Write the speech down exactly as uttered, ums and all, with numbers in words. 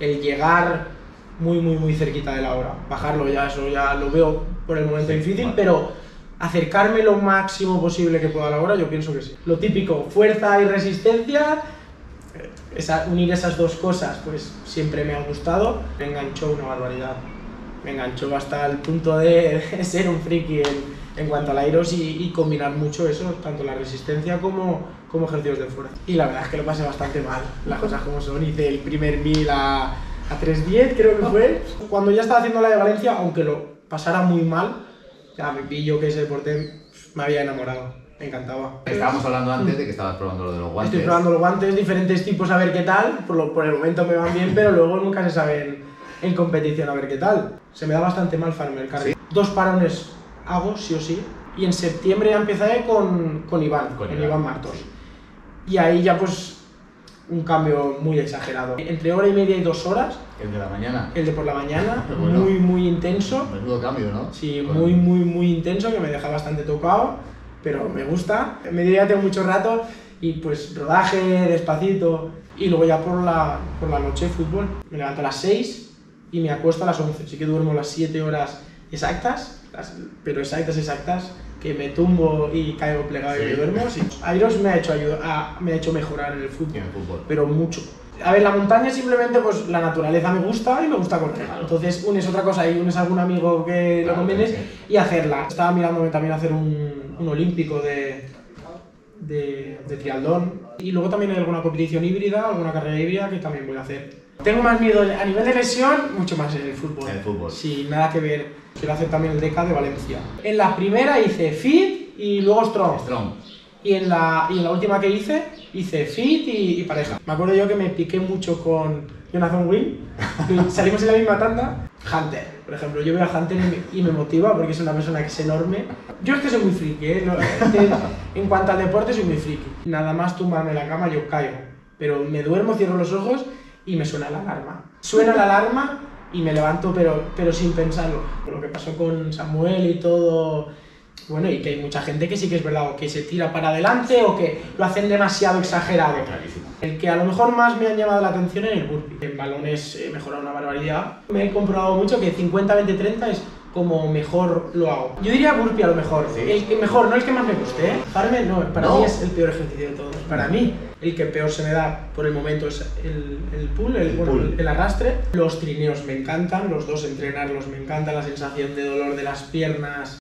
el llegar muy, muy, muy cerquita de la hora. Bajarlo ya, eso ya lo veo por el momento sí, difícil, vale. Pero acercarme lo máximo posible que pueda a la hora, yo pienso que sí. Lo típico, fuerza y resistencia, esa, unir esas dos cosas, pues siempre me ha gustado. Me enganchó una barbaridad. Me enganchó hasta el punto de ser un friki en, en cuanto al aeros y, y combinar mucho eso, tanto la resistencia como, como ejercicios de fuerza. Y la verdad es que lo pasé bastante mal, las cosas como son. Hice el primer mil a, a tres diez, creo que fue. Cuando ya estaba haciendo la de Valencia, aunque lo pasara muy mal, ya me pillo que ese deporte me había enamorado. Me encantaba. Estábamos hablando antes de que estabas probando lo de los guantes. Estoy probando los guantes, diferentes tipos a ver qué tal. Por, lo, por el momento me van bien, pero luego nunca se saben en competición a ver qué tal. Se me da bastante mal farmer cardio. ¿Sí? Dos parones hago, sí o sí. Y en septiembre ya empecé con, con Iván, con, con Iván, Iván Martos. Sí. Y ahí ya pues un cambio muy exagerado. Entre hora y media y dos horas. ¿El de la mañana? El de por la mañana, bueno, muy muy intenso. Menudo cambio, ¿no? Sí, con... muy muy muy intenso, que me deja bastante tocado, pero me gusta. En mediodía tengo mucho rato y pues rodaje, despacito. Y luego ya por la, por la noche fútbol. Me levanto a las seis y me acuesto a las once. Sí que duermo las siete horas exactas, las, pero exactas, exactas, que me tumbo y caigo plegado sí. Y me duermo. Sí. Aeros me ha hecho ayudar, a, me ha hecho mejorar en el fútbol, en el fútbol, pero mucho. A ver, la montaña simplemente, pues la naturaleza me gusta y me gusta correr. Claro. Entonces unes otra cosa y unes a algún amigo que claro, lo convienes sí. Y hacerla. Estaba mirándome también hacer un, un olímpico de, de, de triatlón. Y luego también hay alguna competición híbrida, alguna carrera híbrida que también voy a hacer. Tengo más miedo a nivel de lesión, mucho más en el fútbol. En el fútbol. Sí, nada que ver. Quiero hacer también el D K de Valencia. En la primera hice fit y luego strong. Strong. Y en la, y en la última que hice, hice fit y, y pareja. Me acuerdo yo que me piqué mucho con Jonathan Wynn. Salimos en la misma tanda. Hunter, por ejemplo. Yo veo a Hunter y me, y me motiva porque es una persona que es enorme. Yo es que soy muy friki, ¿eh? No, en cuanto al deporte soy muy friki. Nada más tumbarme en la cama yo caigo. Pero me duermo, cierro los ojos y me suena la alarma. Suena la alarma y me levanto, pero, pero sin pensarlo. Lo que pasó con Samuel y todo. Bueno, y que hay mucha gente que sí que es verdad, o que se tira para adelante o que lo hacen demasiado exagerado. Clarísimo. El que a lo mejor más me han llamado la atención en el burpee. En balones he mejorado una barbaridad. Me he comprobado mucho que cincuenta, veinte, treinta es como mejor lo hago. Yo diría burpee a lo mejor. Sí. El que mejor, no el que más me guste, ¿eh? Farmer no, para no. mí es el peor ejercicio de todos. Para mí, el que peor se me da por el momento es el, el pull, el, el, bueno, pull. El, el arrastre. Los trineos me encantan, los dos entrenarlos me encantan, la sensación de dolor de las piernas.